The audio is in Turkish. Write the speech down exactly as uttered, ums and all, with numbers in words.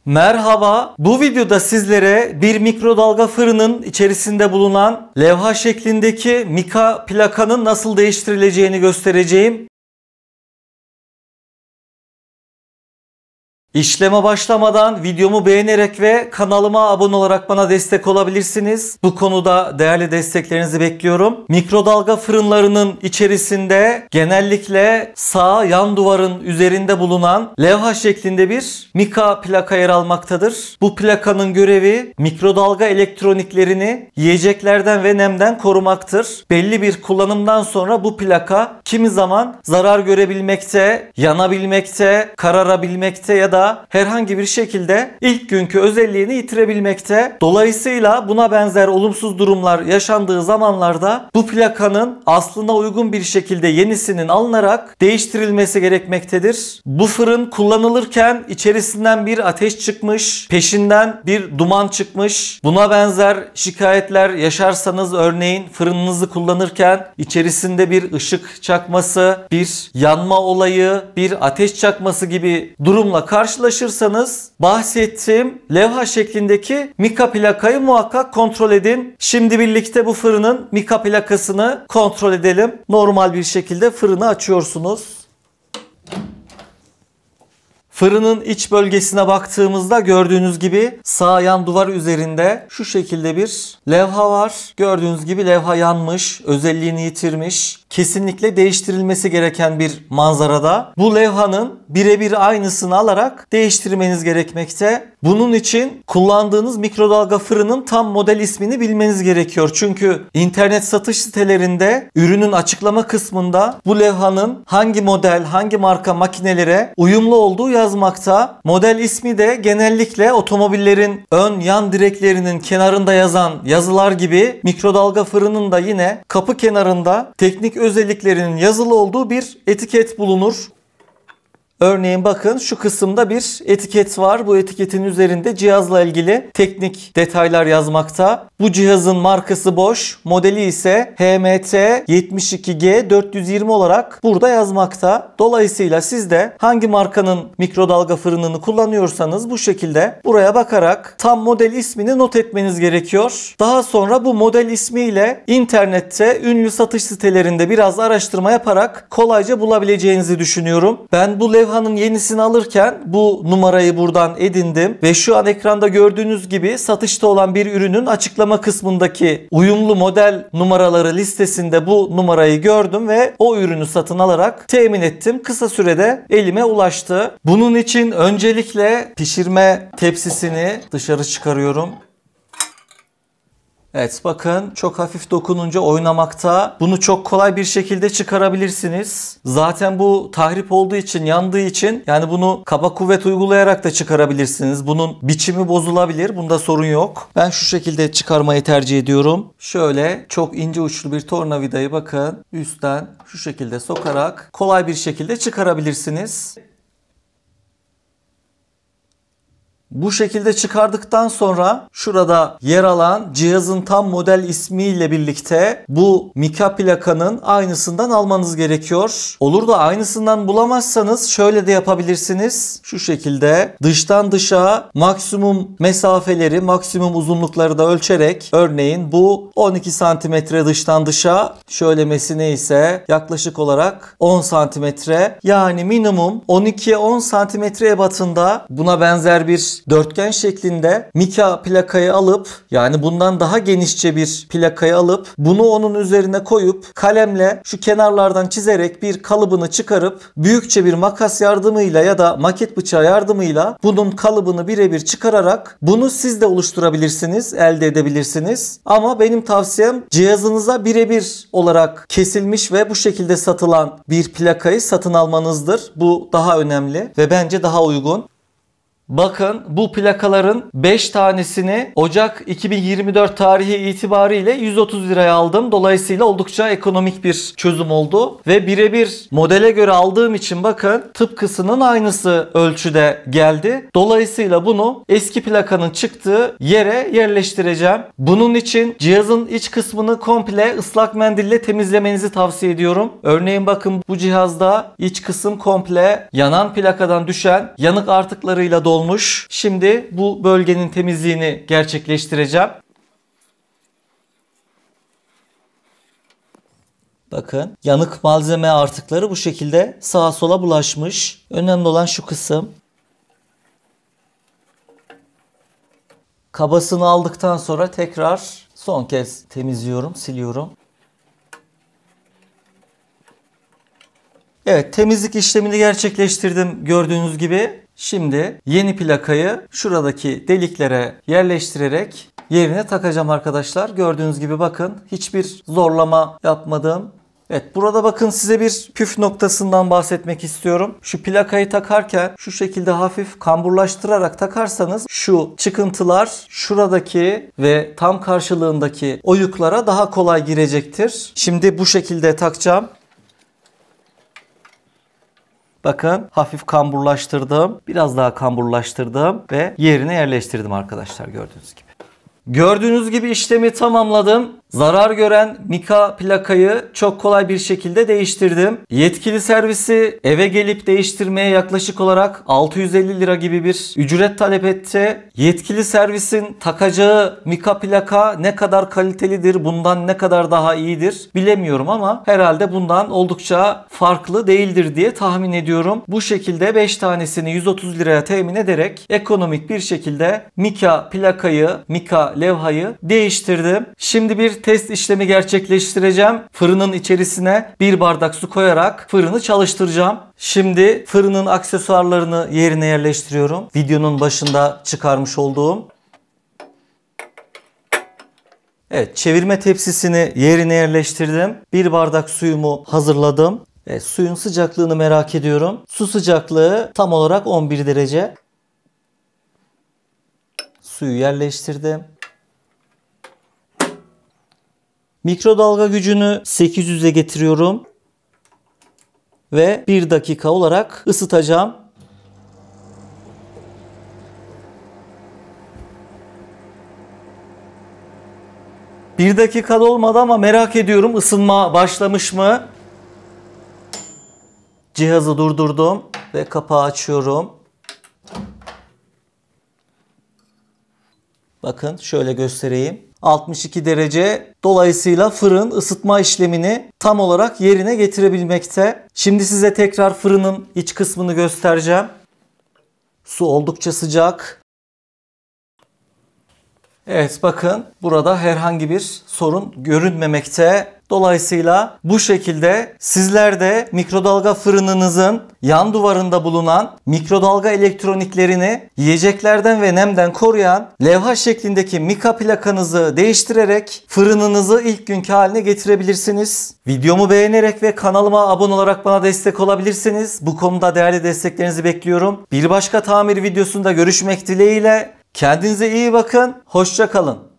Merhaba, bu videoda sizlere bir mikrodalga fırının içerisinde bulunan levha şeklindeki mika plakanın nasıl değiştirileceğini göstereceğim. İşleme başlamadan videomu beğenerek ve kanalıma abone olarak bana destek olabilirsiniz. Bu konuda değerli desteklerinizi bekliyorum. Mikrodalga fırınlarının içerisinde genellikle sağ yan duvarın üzerinde bulunan levha şeklinde bir mika plaka yer almaktadır. Bu plakanın görevi mikrodalga elektroniklerini yiyeceklerden ve nemden korumaktır. Belli bir kullanımdan sonra bu plaka kimi zaman zarar görebilmekte, yanabilmekte, kararabilmekte ya da herhangi bir şekilde ilk günkü özelliğini yitirebilmekte. Dolayısıyla buna benzer olumsuz durumlar yaşandığı zamanlarda bu plakanın aslına uygun bir şekilde yenisinin alınarak değiştirilmesi gerekmektedir. Bu fırın kullanılırken içerisinden bir ateş çıkmış, peşinden bir duman çıkmış. Buna benzer şikayetler yaşarsanız, örneğin fırınınızı kullanırken içerisinde bir ışık çakması, bir yanma olayı, bir ateş çakması gibi durumla karşılaşırsanız bahsettiğim levha şeklindeki mika plakayı muhakkak kontrol edin. Şimdi birlikte bu fırının mika plakasını kontrol edelim. Normal bir şekilde fırını açıyorsunuz. Fırının iç bölgesine baktığımızda gördüğünüz gibi sağ yan duvar üzerinde şu şekilde bir levha var. Gördüğünüz gibi levha yanmış, özelliğini yitirmiş. Kesinlikle değiştirilmesi gereken bir manzarada. Bu levhanın birebir aynısını alarak değiştirmeniz gerekmekte. Bunun için kullandığınız mikrodalga fırının tam model ismini bilmeniz gerekiyor. Çünkü internet satış sitelerinde ürünün açıklama kısmında bu levhanın hangi model, hangi marka makinelere uyumlu olduğu yazmakta. Model ismi de genellikle otomobillerin ön yan direklerinin kenarında yazan yazılar gibi mikrodalga fırının da yine kapı kenarında teknik özelliklerinin yazılı olduğu bir etiket bulunur. Örneğin bakın şu kısımda bir etiket var. Bu etiketin üzerinde cihazla ilgili teknik detaylar yazmakta. Bu cihazın markası Bosch, modeli ise H M T yetmiş iki G dört yüz yirmi olarak burada yazmakta. Dolayısıyla siz de hangi markanın mikrodalga fırınını kullanıyorsanız bu şekilde buraya bakarak tam model ismini not etmeniz gerekiyor. Daha sonra bu model ismiyle internette ünlü satış sitelerinde biraz araştırma yaparak kolayca bulabileceğinizi düşünüyorum. Ben bu levhanın yenisini alırken bu numarayı buradan edindim ve şu an ekranda gördüğünüz gibi satışta olan bir ürünün açıklama kısmındaki uyumlu model numaraları listesinde bu numarayı gördüm ve o ürünü satın alarak temin ettim. Kısa sürede elime ulaştı. Bunun için öncelikle pişirme tepsisini dışarı çıkarıyorum. Evet, bakın çok hafif dokununca oynamakta. Bunu çok kolay bir şekilde çıkarabilirsiniz. Zaten bu tahrip olduğu için, yandığı için yani bunu kaba kuvvet uygulayarak da çıkarabilirsiniz. Bunun biçimi bozulabilir. Bunda sorun yok. Ben şu şekilde çıkarmayı tercih ediyorum. Şöyle çok ince uçlu bir tornavidayı bakın üstten şu şekilde sokarak kolay bir şekilde çıkarabilirsiniz. Bu şekilde çıkardıktan sonra şurada yer alan cihazın tam model ismiyle birlikte bu mika plakanın aynısından almanız gerekiyor. Olur da aynısından bulamazsanız şöyle de yapabilirsiniz. Şu şekilde dıştan dışa maksimum mesafeleri, maksimum uzunlukları da ölçerek, örneğin bu on iki santimetre dıştan dışa, şöylemesi neyse yaklaşık olarak on santimetre, yani minimum on ikiye on santimetre ebatında buna benzer bir dörtgen şeklinde mika plakayı alıp, yani bundan daha genişçe bir plakayı alıp bunu onun üzerine koyup kalemle şu kenarlardan çizerek bir kalıbını çıkarıp büyükçe bir makas yardımıyla ya da maket bıçağı yardımıyla bunun kalıbını birebir çıkararak bunu siz de oluşturabilirsiniz, elde edebilirsiniz. Ama benim tavsiyem cihazınıza birebir olarak kesilmiş ve bu şekilde satılan bir plakayı satın almanızdır. Bu daha önemli ve bence daha uygun. Bakın bu plakaların beş tanesini Ocak iki bin yirmi dört tarihi itibariyle yüz otuz liraya aldım. Dolayısıyla oldukça ekonomik bir çözüm oldu. Ve birebir modele göre aldığım için bakın tıpkısının aynısı ölçüde geldi. Dolayısıyla bunu eski plakanın çıktığı yere yerleştireceğim. Bunun için cihazın iç kısmını komple ıslak mendille temizlemenizi tavsiye ediyorum. Örneğin bakın bu cihazda iç kısım komple yanan plakadan düşen yanık artıklarıyla dolmuştur. olmuş. Şimdi bu bölgenin temizliğini gerçekleştireceğim. Bakın, yanık malzeme artıkları bu şekilde sağa sola bulaşmış. Önemli olan şu kısım. Kabasını aldıktan sonra tekrar son kez temizliyorum, siliyorum. Evet, temizlik işlemini gerçekleştirdim gördüğünüz gibi. Şimdi yeni plakayı şuradaki deliklere yerleştirerek yerine takacağım arkadaşlar. Gördüğünüz gibi bakın, hiçbir zorlama yapmadım. Evet, burada bakın size bir püf noktasından bahsetmek istiyorum. Şu plakayı takarken şu şekilde hafif kamburlaştırarak takarsanız şu çıkıntılar şuradaki ve tam karşılığındaki oyuklara daha kolay girecektir. Şimdi bu şekilde takacağım. Bakın, hafif kamburlaştırdım. Biraz daha kamburlaştırdım ve yerine yerleştirdim arkadaşlar gördüğünüz gibi. Gördüğünüz gibi işlemi tamamladım. Zarar gören Mika plakayı çok kolay bir şekilde değiştirdim. Yetkili servisi eve gelip değiştirmeye yaklaşık olarak altı yüz elli lira gibi bir ücret talep etti. Yetkili servisin takacağı Mika plaka ne kadar kalitelidir, bundan ne kadar daha iyidir bilemiyorum ama herhalde bundan oldukça farklı değildir diye tahmin ediyorum. Bu şekilde beş tanesini yüz otuz liraya temin ederek ekonomik bir şekilde Mika plakayı, Mika levhayı değiştirdim. Şimdi bir test işlemi gerçekleştireceğim. Fırının içerisine bir bardak su koyarak fırını çalıştıracağım. Şimdi fırının aksesuarlarını yerine yerleştiriyorum. Videonun başında çıkarmış olduğum. Evet, çevirme tepsisini yerine yerleştirdim. Bir bardak suyumu hazırladım. Evet, suyun sıcaklığını merak ediyorum. Su sıcaklığı tam olarak on bir derece. Suyu yerleştirdim. Mikrodalga gücünü sekiz yüze getiriyorum. Ve bir dakika olarak ısıtacağım. Bir dakikada olmadı ama merak ediyorum, ısınma başlamış mı? Cihazı durdurdum ve kapağı açıyorum. Bakın şöyle göstereyim. altmış iki derece, dolayısıyla fırın ısıtma işlemini tam olarak yerine getirebilmekte. Şimdi size tekrar fırının iç kısmını göstereceğim. Su oldukça sıcak. Evet, bakın burada herhangi bir sorun görünmemekte. Dolayısıyla bu şekilde sizler de mikrodalga fırınınızın yan duvarında bulunan mikrodalga elektroniklerini yiyeceklerden ve nemden koruyan levha şeklindeki Mika plakanızı değiştirerek fırınınızı ilk günkü haline getirebilirsiniz. Videomu beğenerek ve kanalıma abone olarak bana destek olabilirsiniz. Bu konuda değerli desteklerinizi bekliyorum. Bir başka tamir videosunda görüşmek dileğiyle. Kendinize iyi bakın. Hoşça kalın.